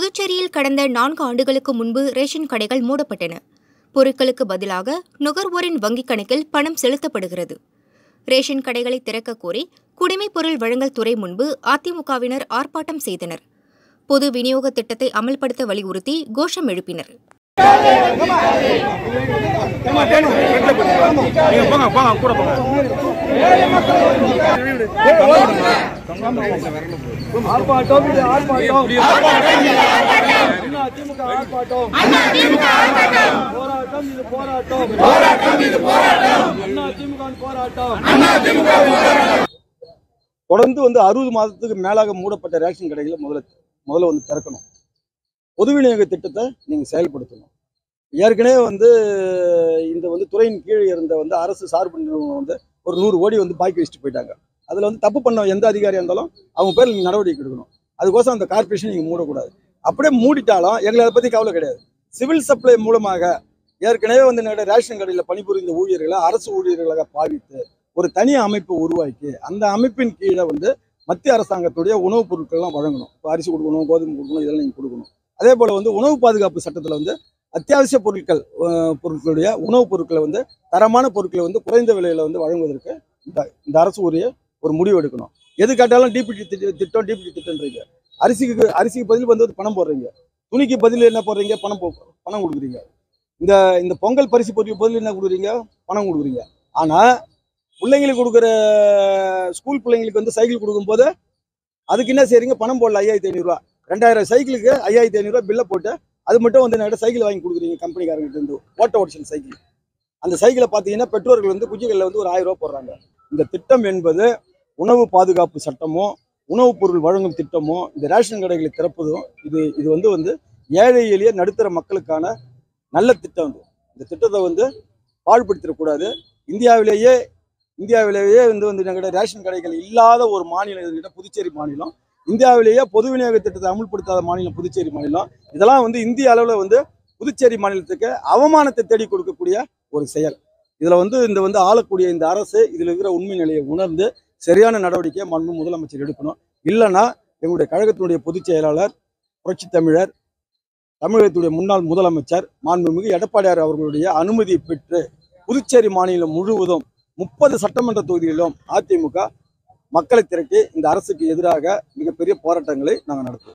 புதுச்சேரியில் கடந்த 4 ஆண்டுகளுக்கு முன்பு ரேஷன் கடைகள் மூடப்பட்டன. பொருட்களுக்கு பதிலாக நுகர்வோரின் வங்கிக் கணக்கில் பணம் செலுத்தப்படுகிறது. ரேஷன் கடைகளை திறக்க கோரி குடிமைப் பொருள் வழங்கல் துறை முன்பு அதிமுகவினர் ஆர்ப்பாட்டம் செய்தனர். பொது விநியோக திட்டத்தை அமல்படுத்த வலியுறுத்தி கோஷம் எழுப்பினர். தொடர்ந்து 60 மாதத்துக்கு மேலாக மூடப்பட்ட ரேஷன் கடைகளை முதல்ல திறக்கணும். பொது விநியோக திட்டத்தை நீங்க செயல்படுத்தணும். ஏற்கனவே இந்த துறையின் கீழ் இருந்த அரசு சார்பு நிறுவனம் ஒரு 100 கோடி பாக்கி வச்சுட்டு போயிட்டாங்க. அதுல தப்பு பண்ண எந்த அதிகாரியா இருந்தாலும் அவங்க பேர் நீங்க நடவடிக்கை எடுக்கணும். அதுக்கோசம் அந்த கார்பரேஷன் நீங்க மூடக்கூடாது. அப்படியே மூடிட்டாலும் எங்களை அதை பத்தி கவலை கிடையாது. சிவில் சப்ளை மூலமாக ஏற்கனவே ரேஷன் கடையில் பணிபுரிந்த ஊழியர்களை அரசு ஊழியர்களாக பாவித்து ஒரு தனி அமைப்பு உருவாக்கி அந்த அமைப்பின் கீழே மத்திய அரசாங்கத்துடைய உணவுப் பொருட்கள்லாம் வழங்கணும். இப்போ அரிசி கொடுக்கணும், கோதுமை கொடுக்கணும், இதெல்லாம் நீங்கள் கொடுக்கணும். அதே போல் உணவு பாதுகாப்பு சட்டத்தில் அத்தியாவசிய பொருட்களுடைய உணவுப் பொருட்களை தரமான பொருட்களை குறைந்த விலையில் வழங்குவதற்கு இந்த அரசு ஒரு முடிவு எடுக்கணும். எது கேட்டாலும் டிபிடி திட்டம்ன்றீங்க. அரிசிக்கு பதில் பணம் போடுறீங்க, துணிக்கு பதில் என்ன போடுறீங்க, பணம் கொடுக்குறீங்க. இந்த பொங்கல் பரிசு பொருட்கள் பதில் என்ன கொடுக்குறீங்க, பணம் கொடுக்குறீங்க. ஆனால் பிள்ளைங்களுக்கு கொடுக்குற ஸ்கூல் பிள்ளைங்களுக்கு சைக்கிள் கொடுக்கும்போது அதுக்கு என்ன செய்றீங்க, பணம் போடல 5500 ரூபா. 2000 சைக்கிளுக்கு 5500 ரூபா பில்லை போட்டு அது மட்டும் சைக்கிள் வாங்கி கொடுக்குறீங்க கம்பெனிக்காரங்கிட்ட ஓடிஷன் சைக்கிள். அந்த சைக்கிளை பார்த்தீங்கன்னா பெற்றோர்கள் குஞ்சுகளில் ஒரு 1000 ரூபா போடுறாங்க. இந்த திட்டம் என்பது உணவு பாதுகாப்பு சட்டமோ உணவுப் பொருள் வழங்கும் திட்டமோ இந்த ரேஷன் கடைகளை திறப்பதும் இது ஏழை எளிய நடுத்தர மக்களுக்கான நல்ல திட்டம். இந்த திட்டத்தை பாழ்படுத்திடக்கூடாது. இந்தியாவிலேயே ரேஷன் கடைகள் இல்லாத ஒரு மாநிலம் புதுச்சேரி மாநிலம். இந்தியாவிலேயே பொது விநியோக திட்டத்தை அமுல்படுத்தாத மாநிலம் புதுச்சேரி மாநிலம். இதெல்லாம் இந்திய அளவில் புதுச்சேரி மாநிலத்துக்கு அவமானத்தை தேடி கொடுக்கக்கூடிய ஒரு செயல். இதில் ஆளக்கூடிய இந்த அரசு இதில் இருக்கிற உண்மை நிலையை உணர்ந்து சரியான நடவடிக்கையை மாண்பு முதலமைச்சர் எடுக்கணும். இல்லைன்னா எங்களுடைய கழகத்தினுடைய பொதுச் செயலாளர் புரட்சி தமிழர் தமிழகத்துடைய முன்னாள் முதலமைச்சர் மாண்புமிகு எடப்பாடியார் அவர்களுடைய அனுமதியை பெற்று புதுச்சேரி மாநிலம் முழுவதும் 30 சட்டமன்ற தொகுதிகளிலும் அதிமுக மக்களை திரட்டி இந்த அரசுக்கு எதிராக மிகப்பெரிய போராட்டங்களை நாங்கள் நடத்துவோம்.